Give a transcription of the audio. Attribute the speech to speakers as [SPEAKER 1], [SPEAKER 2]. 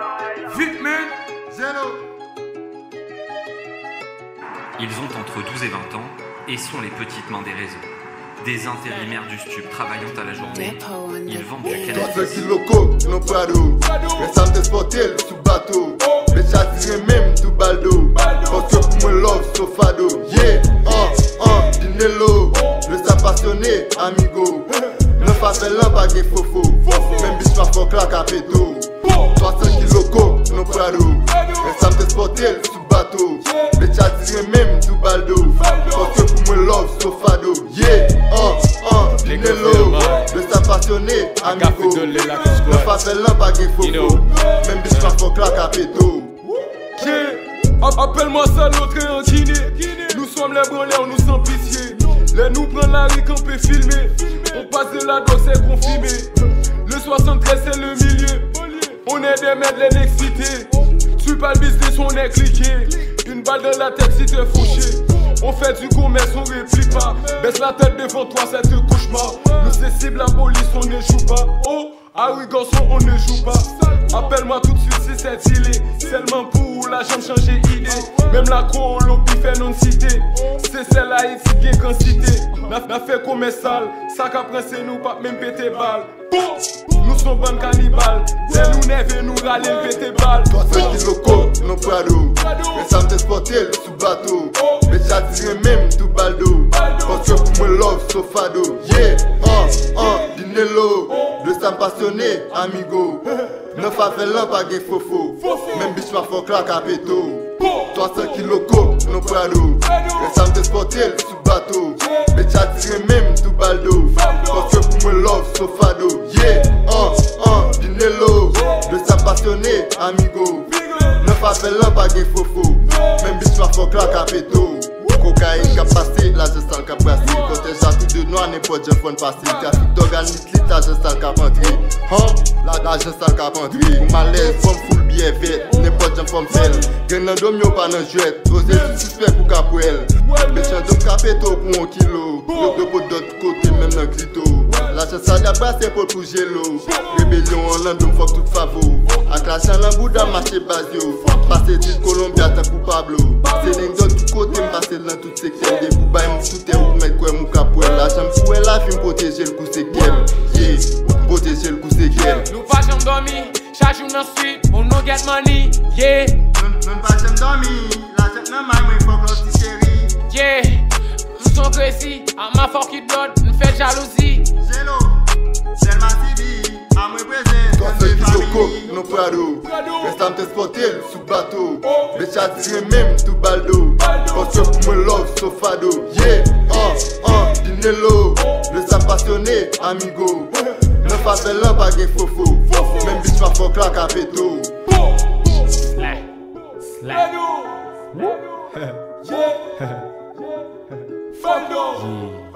[SPEAKER 1] Vite, man.
[SPEAKER 2] Zéro.
[SPEAKER 3] Ils ont entre 12 et 20 ans et sont les petites mains des réseaux. Des intérimaires du stup travaillant à la journée, ils vendent du cannabis.
[SPEAKER 2] 12 kilos no prado. Récemment transporté sous bateau. Les chats tirent même tout baldo. Parce que pour moi love sofado. Yeah, dinello. Le sang passionné, amigo. Ne fasse l'un pas de fofo. Même bis ma faut claque à péto. 300 kilos no prado. Récemment transporté sous bateau. Les chats tirent même tout baldo. Parce que pour moi love sofado. Yeah, dinello. Le sang passionné, amigo. Ne fasse l'un pas de fofo. Même bis ma faut claque à péto.
[SPEAKER 1] Appelle-moi ça notre en Guinée. Nous sommes les branleurs, nous sans pitié. Les nous prennent la rue qu'on peut filmer. On passe de la drogue, c'est confirmé. Le 73 c'est le milieu. On est des mecs l'excités. Tu parles business, on est cliqué. Une balle dans la tête si t'es fauché. On fait du commerce, on réplique pas. Baisse la tête devant toi, c'est un cauchemar. Nous c'est cible, la police, on ne joue pas. Oh, ah oui garçon, on ne joue pas. Appelle-moi tout de suite si c'est stylé. Seulement pour la jambe changer idée. Même la colombie fait non cité. C'est celle-là ici qui est quantité. N'a fait commercial. Ça qu'a pressé nous pas même péter balle. Nous sommes bonnes cannibales. C'est nous nèves et nous râler péter balle.
[SPEAKER 2] 300 kilos no prado. Récemment transporté sous bateau. Les chats tirent même tout baldo. Parce que pour moi love sofado. Yeah, dinello. Le sang passionné, amigo. Ne fasse l'un pas de fofo. Même bis ma faut claque à péto. 300 kilos no prado. Récemment transporté sous bateau. Les chats tirent même tout baldo. Parce que pour moi love sofado. Yeah, dinello. Le sang passionné, amigo. Ne fasse l'un pas de fofo. Même bis ma faut claque à péto. Cocaïne qui a passé, la gestale qui a passé. Côté tout de noir, n'importe quel fond passé. Trafic d'organisme, la gestale qui a entré. La gestale qui a entré. Pour malaise, femme full bien vête. N'importe quel femme felle. Gagnant d'homme, y'a pas de jouette. Osez tout suspect pour capoel. Béchan d'homme capéto pour 1 kilo. Le pot d'autre côté, même dans le clito. La gestale qui a passé pour tout gélo. Rébellion en l'endom, fuck tout favor. Avec la chan l'embouda, marché basio. Passé d'île Colombia, t'as coupable. C'est l'un de tout côté, m'passé dans tout secteur. Des boubaï, m'fouté, m'mettre quoi, m'capouel. La jambe pour elle, la vie m'protéger le coup c'est qu'elle. Yeah, protéger le coup c'est qu'elle.
[SPEAKER 4] Nous pas jamais dormi, chaque jour dans suite, on no get money. Yeah,
[SPEAKER 2] nous pas jamais dormi, la jambe n'a pas, moi faut que l'on chérie.
[SPEAKER 4] yeah, nous sommes précis, à ma force qui blood, nous fait jalousie.
[SPEAKER 2] Zélo, c'est ma TV, à moi présent. 300 kilos no prado. Récemment transporté sous bateau. Les chats tirent même tout baldo. Parce que pour moi love sofado. Yeah, dinello. Le sang passionné, amigo. Ne fasse l'un pas de fofo. Même bis ma faut claque à péto.
[SPEAKER 1] Faldo.